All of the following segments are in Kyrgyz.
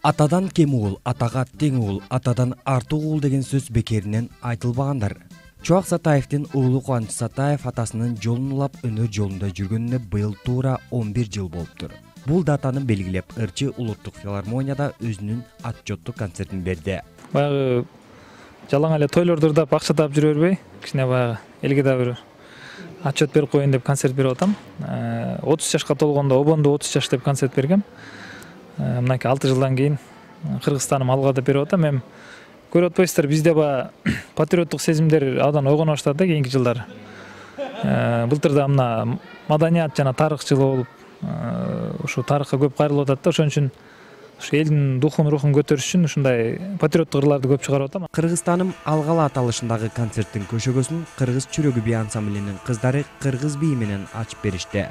Атадан кем уул, атага тең уул, атадан артык уул деген сөз бекеринен айтылбагандар. Чубак Сатаевдин уулу Кубаныч Сатаев атасынын жолун улап өнөр жолунда жүргөнүнө быйыл туура 11 жыл болуптур. Бул датаны белгилеп, Ырчы улуттук филармонияда өзүнүн отчеттук концертин берди. Баягы жалаң эле тойлордо да акча таап жүрө бербей, кичине баягы элге да бир отчет берип коеюн деп концерт берип атам. 30 жашка толгондо обондо 30 жаш деп концерт бергем. Мынакей 6 жылдан кийин Кыргызстаным алга деп берип атам. Эми көрүп атпайсыздар, бизде баягы патриоттук сезимдер абдан ойгоно баштады да кийинки жылдары. Былтырда мына маданият жана тарых жылы болуп, ушу тарыхка көп кайрылып атат да, ошон үчүн ушу элдин рухун көтөрүш үчүн ушундай патриоттук ырларды көп чыгарып атам. Кыргызстаным алгала аталышындагы концерттин көшөгөсүн Кыргыз чүрөгү би ансамблинин кыздары кыргыз бии менен ачып беришти.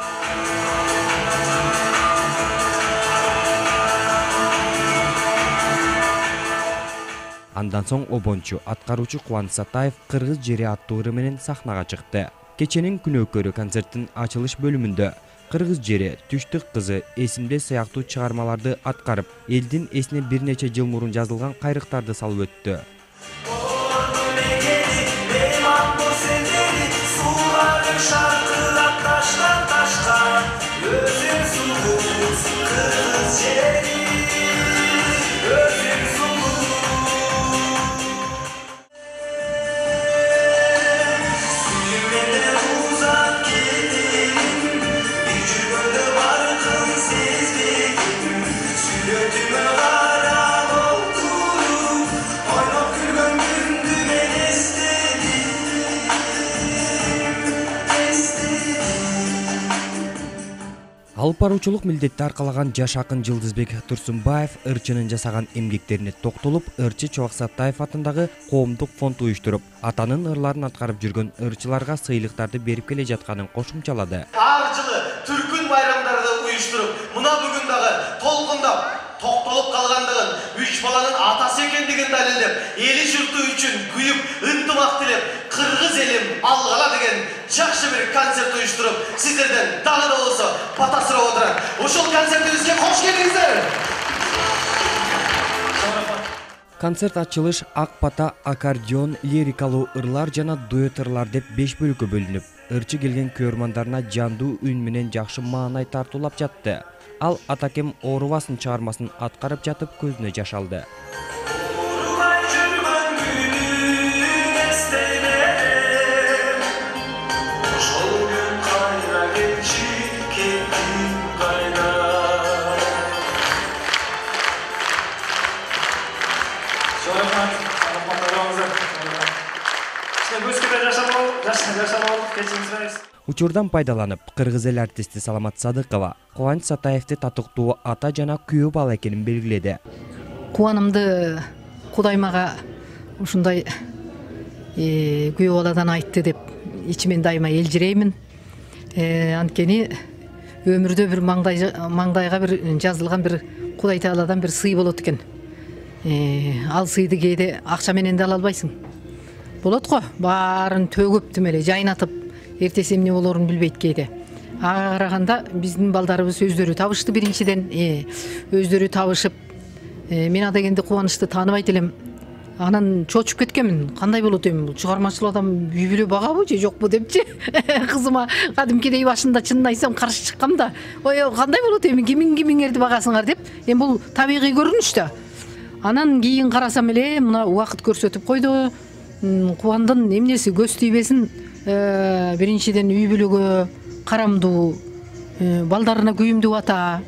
Андан соң обончу, аткаруучу Кубаныч Сатаев Кыргыз жери аттуу ыры менен сахнага чыкты. Кеченин күнөөкөрү концерттин ачылыш бөлүмүндө Кыргыз жери, Түштүк кызы, Эсимде сыяктуу чыгармаларды аткарып, элдин эсине бир нече жыл мурун жазылган кайрыктарды салып өттү. Алып баруучулук милдетти аркалаган жаш акын Жылдызбек Турсунбаев Ырчынын жасаган эмгектерине токтолуп, Ырчы Чубак Сатаев атындагы коомдук фонд уюштуруп, атанын ырларын аткарып жүргөн ырчыларга сыйлыктарды берип келе жатканын кошумчалады. Ар жылы түркүн байрамдарды уюштуруп, мына бүгүн дагы толкундап токтолуп калгандыгын, 3 баланын атасы экендигин далилдеп, эли журту үчүн күйүп, ынтымак тилеп, кыргыз элим алгала деген жакшы бир концерт уюштуруп, сиздерден дагы да болсо бата сурап отурат. Ушул концертибизге кош келиңиздер. Концерт ачылыш ак бата, аккордеон, лирикалуу ырлар жана дуэт ырлар деп 5 бөлүккө бөлүнүп, ырчы келген көрмандарына жандуу үн менен жакшы маанай тартуулап жатты. Ал Атакем оорубасын чыгармасын аткарып жатып көзүнө жаш алды. Учурдан пайдаланып, кыргыз эл артисти Саламат Садыкова Кубаныч Сатаевди татыктуу ата жана күйөө бала экенин белгиледи. Кубанымды Кудаймага ушундай күйөө баладан айтты деп ичимен дайыма элжиреймин. Анткени өмүрдө бир маңдайга бир жазылган бир Кудай Тааладан бир сый болот экен. Ал сыйды кээде акча менен да ала албайсың. Болот го, баарын төгүп тимеле жайнатып, эртеси эмне болорун билбейт кээде. Ага караганда биздин балдарыбыз өздөрү табышты биринчиден, өздөрү табышып, мен адегенде Кубанычты тааныбайт элем. Анан чочуп кеткенмин. Кандай болот эми бул чыгармачыл адам үй бүлө багабы же жокпу депчи. Кызыма кадимкидей башында чынын айтсам каршы чыккам да. Ой, кандай болот эми кимиңерди багасыңар деп. Эми бул табигый көрүнүш да. Анан кийин карасам эле мына убакыт көрсөтүп койду. Кубандын эмнеси көз тийбесин, биринчиден үй бүлөгө карамдуу, балдарына күйүмдүү ата,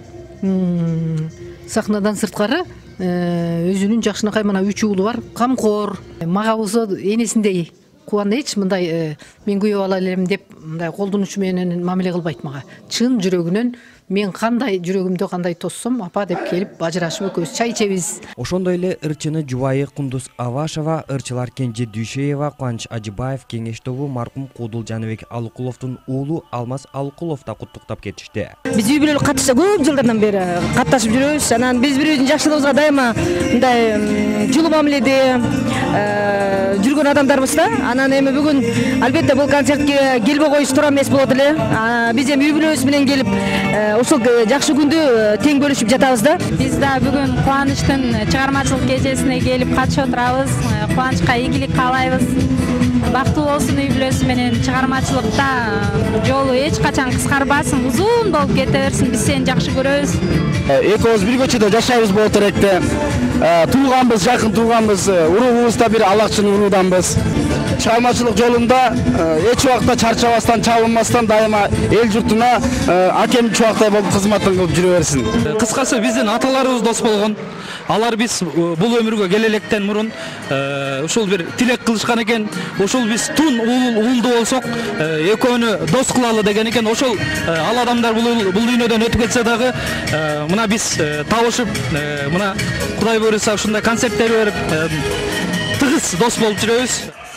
сахнадан сырткары өзүнүн жакшынакай мына 3 уулу бар, камкор, мага болсо энесиндей. Кубаныч мындай мен күйөө ала элем деп мындай колдонуч менен мамиле кылбайт мага. Чын жүрөгүнөн мен кандай жүрөгүмдө кандай тоссом, апа деп келип бажырашып экөөбүз чай ичебиз. Ошондой эле ырчыны жубайы Кундуз Авашева, ырчылар Кенже Дүйшеева, Кубаныч Ажыбаев, кеңеш тобу маркум Кудул Жаныбек Алыкуловдун уулу Алмаз Алыкулов да куттуктап кетишти. Биз үй бүлөлүк катышта көп жылдардан бери катташып жүрөбүз. Анан биз бирибиздин жакшылыгыбызга дайыма мындай жылуу мамиледе жүргөн адамдарбыз да. Анан эми бүгүн албетте бул концертке келбей коюш туура эмес болот эле. Биз эми үй бүлөбүз менен келип ошол жакшы күндү тең бөлүшүп жатабыз да. Биз да бүгүн кубанычтын чыгармачылык кечесине келип катышып отурабыз. Кубанычка ийгилик каалайбыз. Бактылуу болсун үй бүлөсү менен чыгармачылыкта жолу эч качан кыскарбасын, узун болуп кете берсин. Биз сени жакшы көрөбүз. Экөөбүз бир көчөдө жашайбыз болот элек да. Тууганбыз, жакын тууганбыз, уруубузда бир алакчын урууданбыз. Чыгармачылык жолунда эч убакта чарчабастан, чабынмастан дайыма эл журтуна акем чубактай болуп кызматын кылып жүрө берсин. Кыскасы биздин аталарыбыз дос болгон. Алар биз бул өмүргө келе электен мурун ушул бир тилек кылышкан экен. Ошол биз тун уулду болсок, экөөнү дос кылалы деген экен. Ошол ал адамдар бул дүйнөдөн өтүп кетсе дагы, мына биз табышып, мына Кудай буйруса ушундай концерттер берип, тыгыз дос болуп жүрөбүз.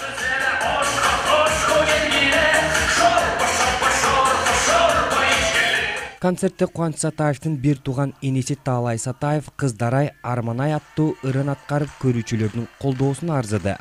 Концертте Кубаныч Сатаевдин бир тууган энеси Таалай Сатаев Кыздарай Арманай аттуу ырын аткарып көрүүчүлөрдүн колдоосун арзыды.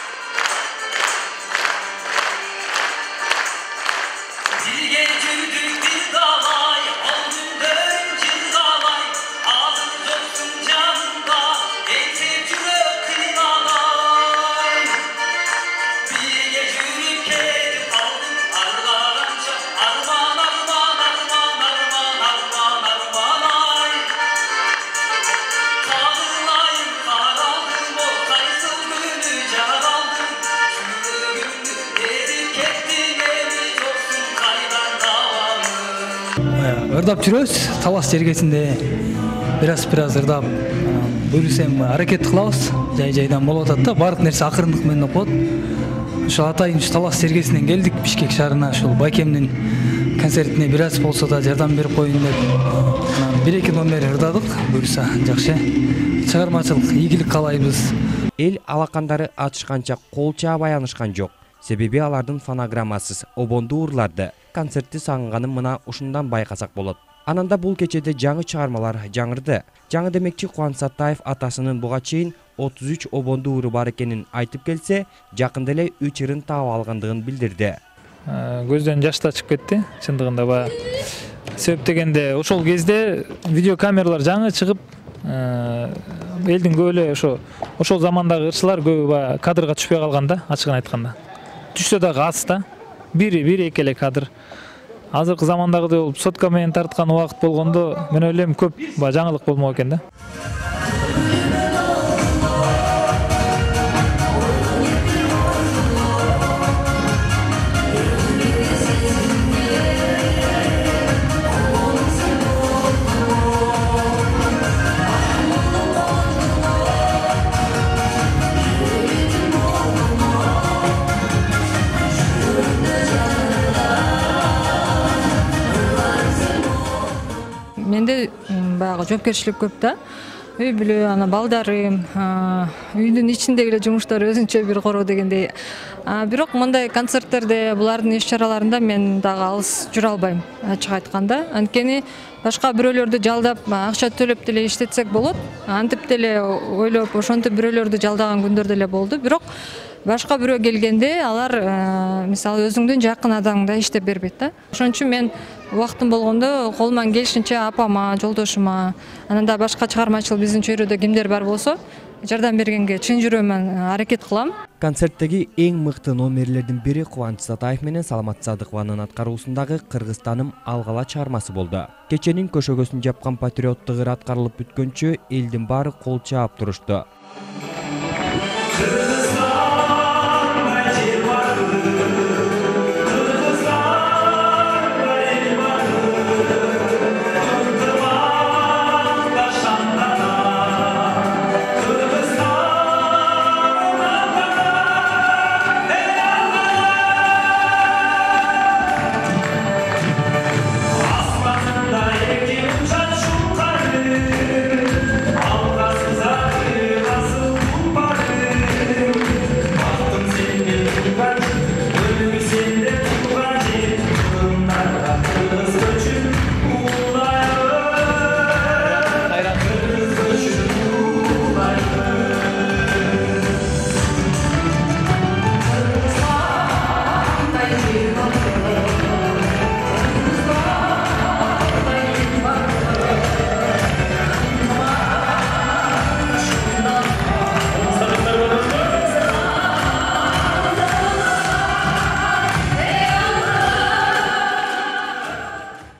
Ырдап жүрөбүз, талас жергесинде бир аз ырдап, буйрусем аракет кылабыз. Жай-жайдан болуп атат да, баардык нерсе акырындык менен окуп атат. Ошо атайын талас жергесинен келдик, Бишкек шаарына, ушул Байкемдин концертине бир аз болсо да жардам берип коеюн деп, бир-эки номер ырдадык. Буйруса жакшы. Чыгармачылык ийгилик каалайбыз. Эл алакандары ачышканча кол чаабай анышкан жок. Себеби алардын фонограммасыз обондуу урларды. Концертти сагынганын мына ушундан байкасак болот. Ананда бул кечеде жаңы чыгармалар жаңырды. Жаңы демекчи Кубаныч Сатаев атасынын буга чейин 33 обондуу уру бар экенин айтып келсе, жакында эле 3 ырын таап алгандыгын билдирди. Көздөн жаш да чыгып кетти. Чындыгында баягы себеп дегенде ошол кезде видеокамералар жаңы чыгып, элдин көп эле ошол замандагы ырчылар көбү баягы кадрга түшпөй калган да, ачыгын айтканда. Түшсө дагы аз да. Бир-эки эле кадр. Азыркы замандагыдай болуп сотка менен тарткан убакыт болгондо, мен ойлойм көп жаңылык болмок экен да. Менде баягы жоопкерчилик көп да. Үй бүлө, ана балдарым, үйдүн ичиндеги эле жумуштар өзүнчө бир короо дегендей. Бирок мындай концерттерде, булардын иш чараларында мен дагы алыс жүрө албайм, ачык айтканда. Анткени башка бирөөлөрдү жалдап, акча төлөп деле иштетсек болот. Антип деле ойлоп, ошентип бирөөлөрдү жалдаган күндөр деле болду. Бирок башка бирөө келгенде алар мисалы өзүңдүн жакын адамыңда иштеп бербейт да. Ошон үчүн мен убактым болгондо колуман келишинче апама, жолдошума, ананда башка чыгармачыл биздин чөйрөдө кимдер бар болсо жардам бергенге чын жүрөгүмөн аракет кылам. Концерттеги эң мыкты номерлердин бири Кубаныч Сатаев менен Саламат Садыкованын аткаруусундагы Кыргызстаным алгала чыгармасы болду. Кеченин көшөгөсүн жапкан патриоттук ыр аткарылып бүткөнчө элдин баары кол чаап турушту.